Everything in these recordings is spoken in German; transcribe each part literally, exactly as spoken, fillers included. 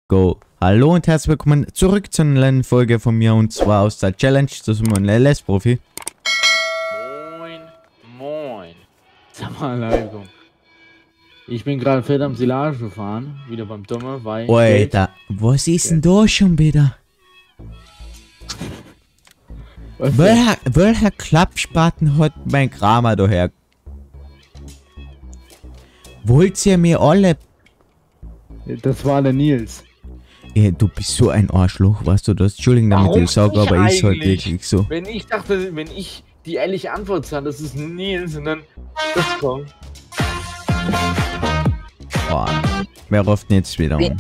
Go. Hallo und herzlich willkommen zurück zu einer neuen Folge von mir und zwar aus der Challenge zu ein L S-Profi. Moin, moin. Salam alaikum. Ich bin gerade fett am Silage gefahren, wieder beim Dummer, weil... Alter, was ist denn da schon wieder? Welcher, welcher Klappspaten hat mein Kramer daher? Wollt ihr mir alle... Das war der Nils. Ey, du bist so ein Arschloch, weißt du das? Entschuldigung, damit Warum ich sage, aber ich ist halt eigentlich? wirklich so. Wenn ich dachte, wenn ich die ehrliche Antwort sah, das ist Nils und dann... Das kommt. Oh, wer ruft denn jetzt wieder an?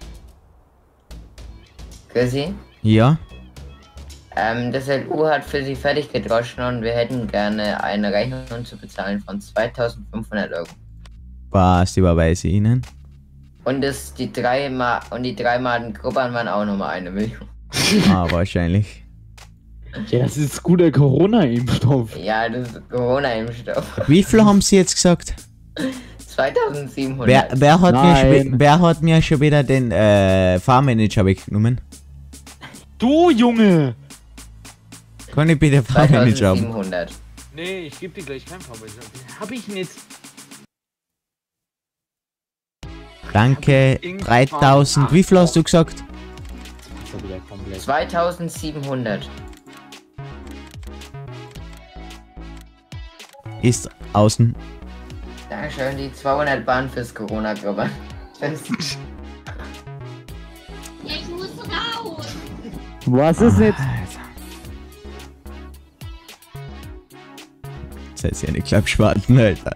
Chrissy, Ja? ähm, das L U hat für Sie fertig gedroschen und wir hätten gerne eine Rechnung zu bezahlen von zweitausendfünfhundert Euro. Was überweise ich Ihnen? Und das, die drei Ma und die drei Maden Gruppern waren auch nochmal eine Million. Ah, wahrscheinlich. Ja, das ist guter Corona-Impfstoff. Ja, das ist Corona-Impfstoff. Wie viel haben Sie jetzt gesagt? zweitausendsiebenhundert. Wer, wer, hat mir schon, Nein. wer hat mir schon wieder den äh, Fahrmanager weggenommen? Du, Junge! Kann ich bitte Fahrmanager haben? zweitausendsiebenhundert. Nee, ich geb dir gleich kein Fahrmanager. Hab ich nicht. Danke, dreitausend. Wie viel hast du gesagt? Das war wieder komplett. zweitausendsiebenhundert. Ist außen. Dankeschön, die zweihundert Bahn fürs Corona-Gruppern. Ich muss raus. Was ist jetzt? Das heißt ja nicht Klappschwarten, Alter.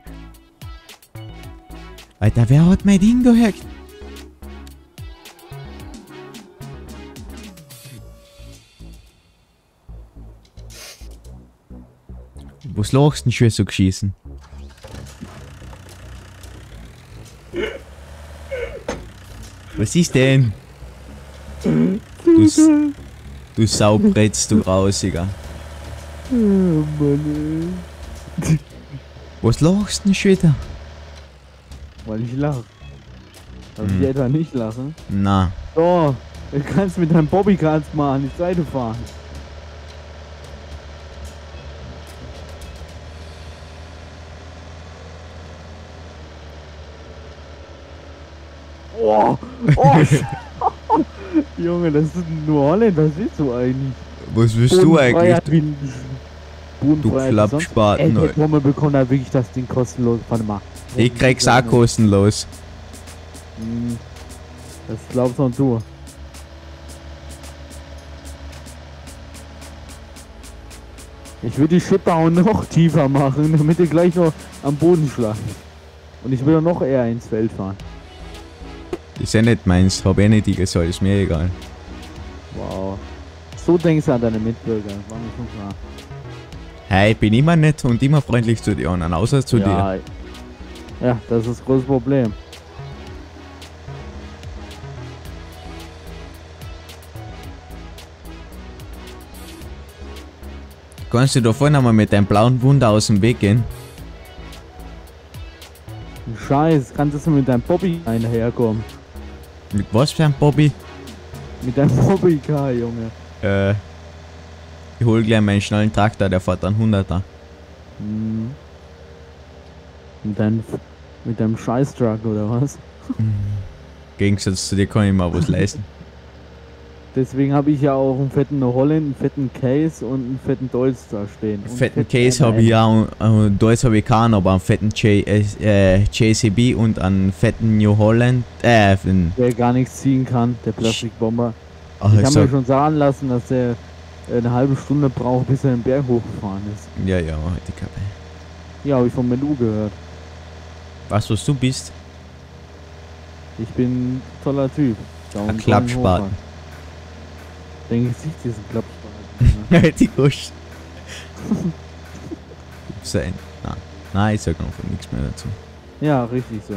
Alter, wer hat mein Ding daher? Was lachst du denn schon so geschießen? Was ist denn? Du, S- du Saubretz, du Rausiger. Was lachst du denn schon wieder? Weil ich lache. Darf Hm. ich etwa nicht lachen? Na, So, du kannst mit deinem Bobbycars mal an die Seite fahren. Oh, oh. Junge, das ist nur Holland, was willst du eigentlich? was willst du eigentlich? Du Klappspaten, Ey, Alter. Mama bekommt da wirklich das Ding kostenlos. Warte mal. Ich krieg's auch kostenlos. Hm, Das glaubst auch du. Ich will die Schippe auch noch tiefer machen, damit ihr gleich noch am Boden schlagen. Und ich will auch noch eher ins Feld fahren. Das ist ja nicht meins, hab eh nicht die gesagt, ist mir egal. Wow. So denkst du an deine Mitbürger, das war mir schon klar. Hey, ich bin immer nett und immer freundlich zu dir anderen, außer zu dir. ja, ja, das ist das große Problem. Kannst du da vorne mal mit deinem blauen Wunder aus dem Weg gehen? Scheiß, kannst du mit deinem Bobby einherkommen? Mit was für einem Bobby? Mit deinem Bobbycar, Junge. Äh, ich hol gleich meinen schnellen Traktor, der fährt dann hunderter. Hm. Mit deinem, mit deinem Scheiß-Truck oder was? Im Gegensatz zu dir kann ich mir was leisten. Deswegen habe ich ja auch einen fetten New Holland, einen fetten Case und einen fetten Dolz da stehen. Und Einen fetten einen Case habe ich ja und, und da habe ich keinen, aber einen fetten J, äh, J C B und einen fetten New Holland, äh, einen, Der gar nichts ziehen kann, der Plastikbomber. ach, Ich ich habe mir sag, schon sagen lassen, dass der eine halbe Stunde braucht, bis er den Berg hochgefahren ist. ja, ja, halt die Kappe. Ja, habe ich vom Menu gehört. Weißt du, was du bist? Ich bin ein toller Typ. Daumen, Ein Klappspaten. Dein Gesicht ist ein Klappspaten. Ja, die Gusch. Sein. Nein, nein, ich sag noch nichts mehr dazu. Ja, richtig so.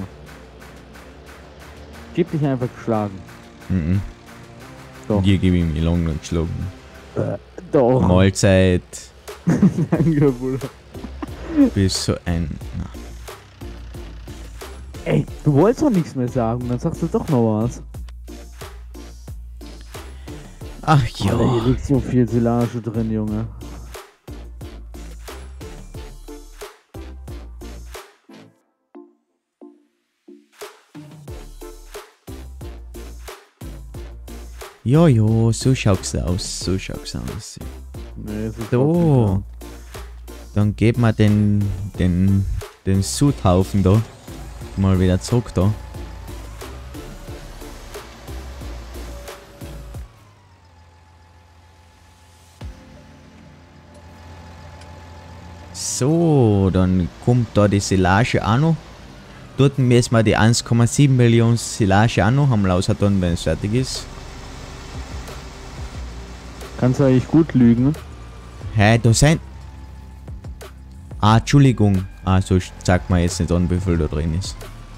Gib dich einfach geschlagen. Mhm. Doch. Hier gebe ich mir lang und geschlagen. Äh, doch. Mahlzeit. Danke, Bruder. Bis so ein. Na. Ey, du wolltest doch nichts mehr sagen, dann sagst du doch noch was. Ach Alter, hier ja. liegt so viel Silage drin, Junge. Jojo, so schaut's aus. So schaut's aus. Nee, es ist So. Dann geben wir den, den, den Suthaufen da mal wieder zurück da. So, dann kommt da die Silage auch noch. Dort müssen wir die eins Komma sieben Millionen Silage auch noch haben raushauen, wenn es fertig ist. Kannst du eigentlich gut lügen? Hä, da sind... Ah, Entschuldigung. Ah, so sagt man jetzt nicht an, wie viel da drin ist.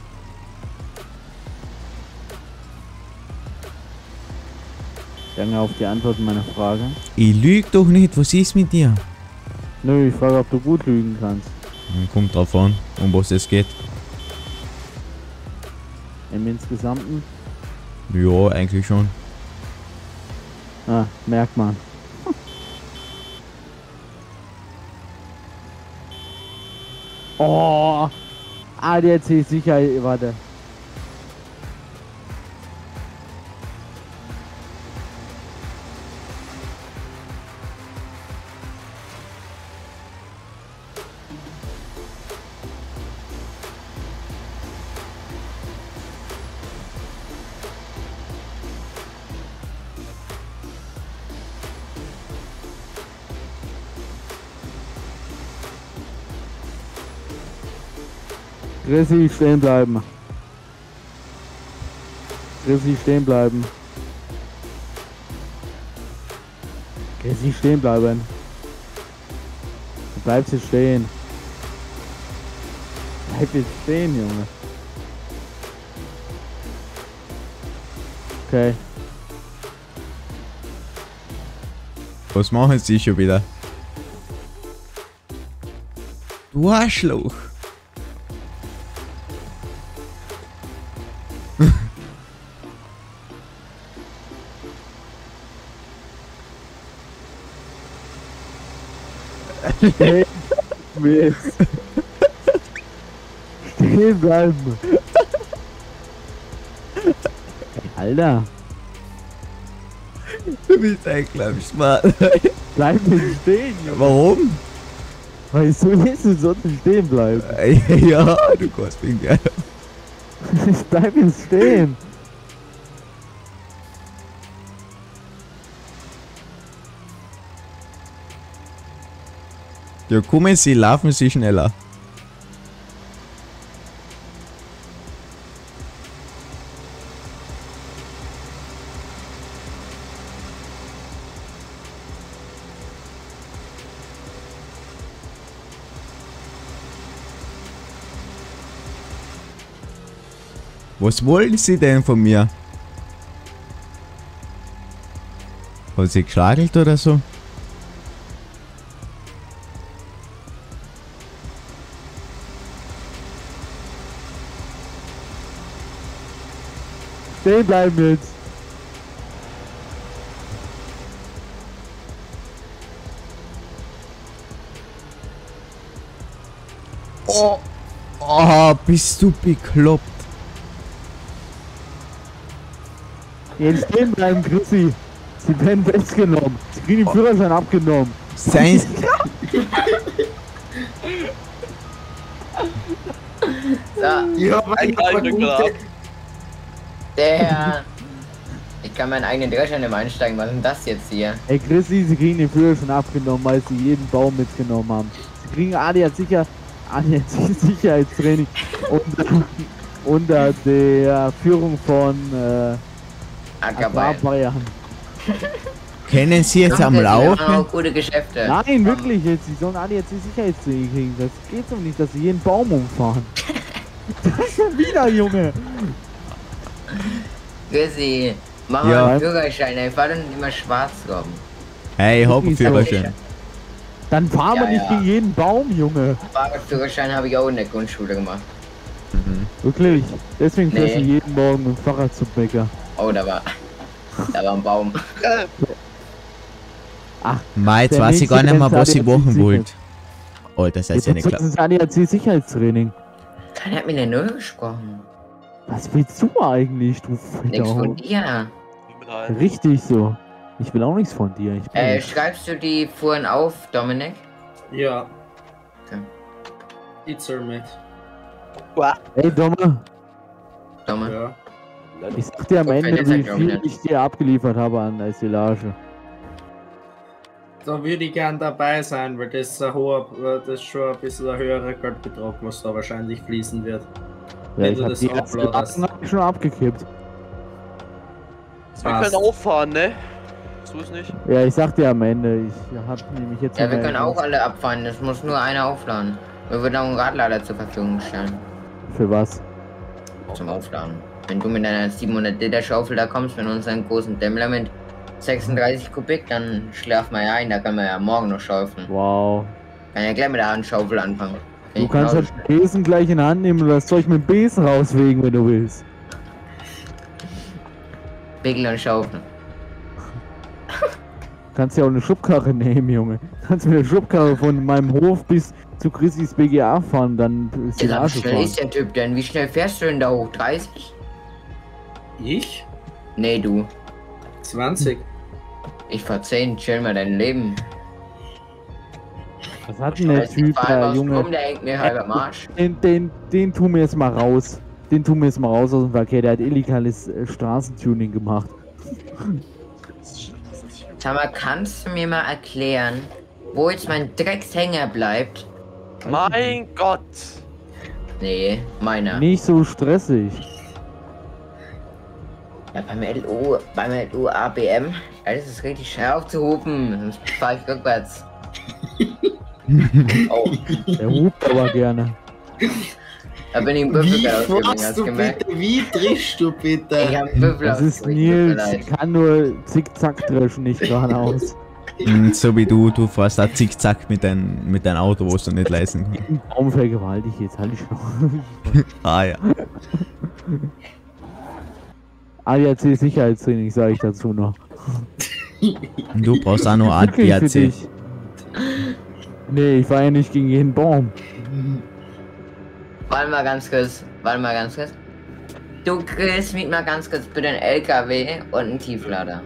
Danke auf die Antwort meiner Frage. Ich lüg doch nicht, was ist mit dir? Nö, ich frage, ob du gut lügen kannst. Hm, Kommt drauf an, um was es geht. Im Insgesamten? Ja, eigentlich schon. Ah, merkt man. Oh! A D A C Sicherheit, warte. Chrissy, stehen bleiben. Chrissy, stehen bleiben. Chrissy, stehen bleiben. Du bleibst jetzt stehen. Bleib jetzt stehen, Junge. Okay. Was machen sie schon wieder? Du Arschloch! Stehen. Mist. Stehen bleiben. Alter, Du bist ein kleiner Schmarrn. bleib jetzt stehen, Junge. Warum? Weil so jetzt du sollst stehen bleiben. Ja, du kannst mich gerne. Ich bleib jetzt stehen. Ja, kommen sie, laufen sie schneller. Was wollen sie denn von mir? Hat sie geschlagelt oder so? Stehen bleiben jetzt. Oh, oh, bist du bekloppt? Jetzt stehen bleiben, Chrissy. Sie werden festgenommen. Sie kriegen den Führerschein abgenommen. Sein. So, Ja, mein alter Grab. der. Ich kann meinen eigenen Dreschein im Einsteigen. Was ist denn das jetzt hier? Ey, Chrissy, sie kriegen den Führerschein abgenommen, weil sie jeden Baum mitgenommen haben. Sie kriegen A D A C sicher, A D A C Sicherheitstraining unter, unter der Führung von äh, Ackerball. Bayern. Kennen sie jetzt am Wir machen Laufen? auch gute Geschäfte. Nein, wirklich jetzt. Sie sollen A D A C Sicherheitstraining kriegen. Das geht so nicht, dass sie jeden Baum umfahren. Das ist schon wieder, Junge. Chrissy, mach Ja. mal einen Führerschein. Ich fahr doch nicht immer schwarz rum. Hey, ich hab einen Führerschein. Dann fahren wir Ja, nicht ja. gegen jeden Baum, Junge. Fahrradführerschein habe ich auch in der Grundschule gemacht. Mhm. Wirklich. Deswegen fährst du Nee. jeden Morgen mit dem Fahrrad zum Bäcker. Oh, da war. Da war ein Baum. Ach, Mai, jetzt der weiß ich gar nicht nächste mehr, was Fenster ich hat machen jetzt wollte. Oh, das heißt ja nicht das klar. ist A D A C-Sicherheitstraining. Keiner hat mit der Null gesprochen. Was willst du eigentlich, du Nichts von Fetter? dir. Richtig so. Ich will auch nichts von dir. Ich bin Äh, schreibst du die Fuhren auf, Dominik? Ja. Okay. It's all mate. Ey, Domme, Domme. Ja. ich sag dir am Okay, Ende, das wie hat glaub ich viel nicht. ich dir abgeliefert habe an der Silage. Da würde ich gern dabei sein, weil das ist, ein hoher, das ist schon ein bisschen ein höherer Geldbetrag, was da wahrscheinlich fließen wird. Ja, Wenn ich du hab das die ganzen uploadest. Lagen hab ich schon abgekippt. Wir können auffahren, ne? So ist nicht. Ja, ich sag dir am Ende, ich hab nämlich jetzt... Ja, wir mal- können auch alle abfahren, es muss nur einer aufladen. Wir würden auch einen Radlader zur Verfügung stellen. Für was? Zum Aufladen. Wenn du mit deiner siebenhundert Liter Schaufel da kommst, mit unserem großen Dämmler mit sechsunddreißig Kubik, dann schlafen wir ja ein, da können wir ja morgen noch schaufeln. Wow. Kann ja gleich mit der Handschaufel anfangen. Du kannst halt den Besen gleich in die Hand nehmen und das Zeug mit dem Besen rauswegen, wenn du willst. Pickel und Schaufel. Du kannst ja auch eine Schubkarre nehmen, Junge. Du kannst mit der Schubkarre von meinem Hof bis zu Chrissys B G A fahren, dann ist die Ja, wie Arsch schnell fahren. ist der Typ denn? Wie schnell fährst du denn da hoch? dreißig? Ich? Nee, du. zwanzig. Ich fahr zehn, chill mal dein Leben. Was hat denn der Weiß nicht, Typ fahr da, einfach Junge? rum, der hängt mir halb am Arsch. Den, den, den tun wir jetzt mal raus. Den tun wir jetzt mal raus aus dem Verkehr. Der hat illegales äh, Straßentuning gemacht. Sag mal, kannst du mir mal erklären, wo jetzt mein Dreckshänger bleibt? Mein Gott! Nee, meiner. Nicht so stressig. Ja, beim L U, beim L U A B M, da ist es richtig schwer aufzuhupen, sonst fahr ich rückwärts. Oh, Der hupt aber gerne. da bin ich im Wie Büffel ausgegangen, fährst hast du du gemerkt? bitte? Wie triffst du bitte? Ich hab einen Büffel Das ist ausgewichen, tut mir Nils. leid. Kann nur zickzack dreschen, nicht geradeaus. Mm, So wie du, du fährst da zickzack mit deinem mit dein Auto, wo du nicht leisten kannst. Ein Baum vergewaltigt jetzt, halt ich noch. Ah ja. A D A C-Sicherheitstraining, sage ich dazu noch. Und du brauchst auch noch Wirklich für A D A C. dich. Nee, ich war ja nicht gegen jeden Baum. Warte mal ganz kurz, warte mal ganz kurz. Du kriegst mit mal ganz kurz bitte einen L K W und einen Tieflader.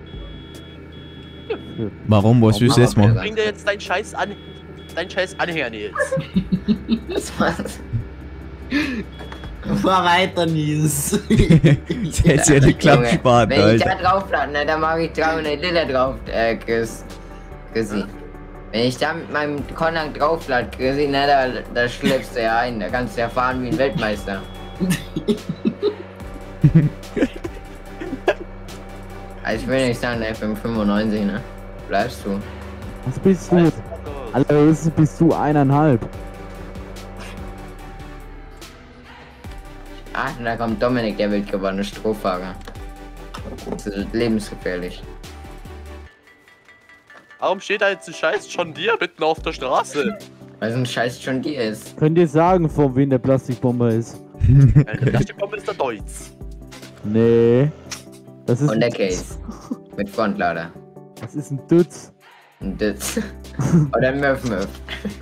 Warum? Was willst du jetzt machen? Bring dir jetzt deinen Scheiß an. Deinen Scheiß Anhänger, Nils. Das war's. Fahr weiter, Nils. Das hätte ja nicht klappt, Junge, spart, wenn ich da Alter. drauf lade, ne, dann mache ich dreihundert Liter drauf, äh, Chris. Chrissy. Wenn ich da mit meinem Conan drauf lade, Chrissy, ne, da, da schleppst du ja ein, da kannst du ja fahren wie ein Weltmeister. Also ich will nicht sagen, F M fünfundneunzig, ne? Bleibst du. Was bist du? Allerhöchstens bist du eineinhalb. Ach, und da kommt Dominik, der wildgeborene Strohfahrer. Das ist lebensgefährlich. Warum steht da jetzt ein Scheiß John Deere mitten auf der Straße? Weil so ein Scheiß schon dir ist. Könnt ihr sagen, von wem der Plastikbomber ist? Der Plastikbombe ist der Deutz. Nee. Das ist Und der ein Case. Mit Frontlader. Das ist ein Dütz. Und das. Oder ein Möff Möff.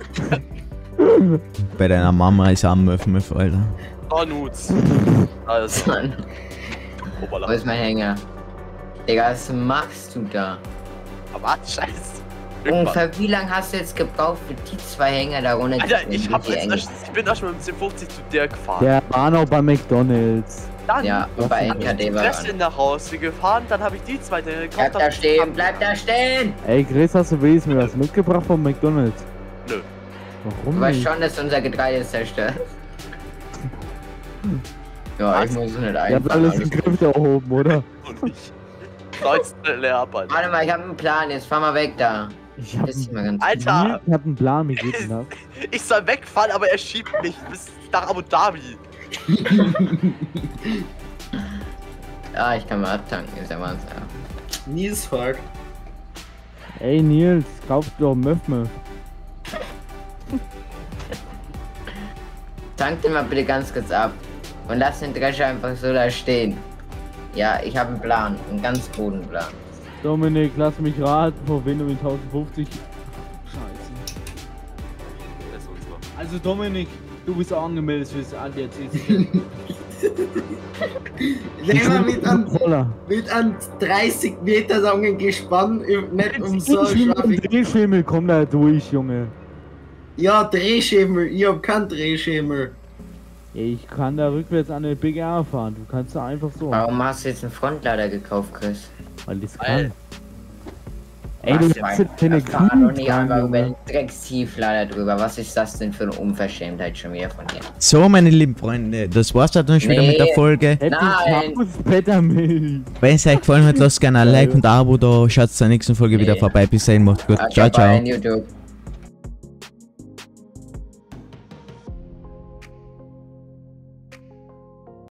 Bei deiner Mama ist auch ein Möff Möff, Alter. Oh, Nuts. Alles. Mann, wo Hoppala. ist mein Hänger? Digga, was machst du da? Aber Scheiß. Ungefähr wie lange hast du jetzt gebraucht für die zwei Hänger da runter? Alter, ich, hab Die jetzt Enge. erst, ich bin erst mal mit dem fünfzig zu dir gefahren. Der war noch bei McDonalds. Dann Ja, und bei hab ich N K D die war Reste an. nach Hause gefahren, dann habe ich die zweite gekauft. Bleib da hab- stehen, bleib da stehen! Ey, Chris, hast du wenigstens mir was mitgebracht von McDonalds? Nö. Warum Du weißt nicht? schon, dass unser Getreide zerstört. Ja, ich muss es nicht Ihr habt einfach. alles im Griff da oben, oder? Und nicht. neunzehn leer ab, Alter. Warte mal, ich hab einen Plan, jetzt fahr mal weg da. Ich hab, Das ist mal ganz. Alter, ich hab einen Plan, wie geht denn das? ich soll wegfahren, aber er schiebt mich bis nach Abu Dhabi. Ah, ich kann mal abtanken, ist ja Wahnsinn. Ja. Nils fährt. Ey, Nils, kauf doch Möff Möff. Tank den mal bitte ganz kurz ab. Und lass den Drescher einfach so da stehen. Ja, ich habe einen Plan, einen ganz guten Plan. Dominik, lass mich raten, vor wen du mit tausendfünfzig... Scheiße. Das ist unser. Also Dominik, du bist auch angemeldet fürs A D A C. Nehmen wir mit an, Voller. mit an dreißig Meter langen Gespann, nicht um so scharfe... Drehschemel, komm da durch, Junge. Ja, Drehschemel, ich hab keinen Drehschemel. Ich kann da rückwärts an den B G A fahren, du kannst da einfach so. Warum hast du jetzt einen Frontlader gekauft, Chris? Weil das Weil- kann. Ey, du Was, hast jetzt keine da fahr doch nicht Kühen einfach dran, über den Junge. Dreckstieflader drüber. Was ist das denn für eine Unverschämtheit schon wieder von dir? So, meine lieben Freunde, das war's dann schon wieder mit der Nee. Folge. Hätte Nein. ich Haus Pettermilch. Wenn es euch gefallen hat, lasst gerne ein Like und ein Abo da. Schaut zur nächsten Folge wieder Nee. vorbei. Bis dahin, macht's gut. Ah, Ciao, ciao. YouTube.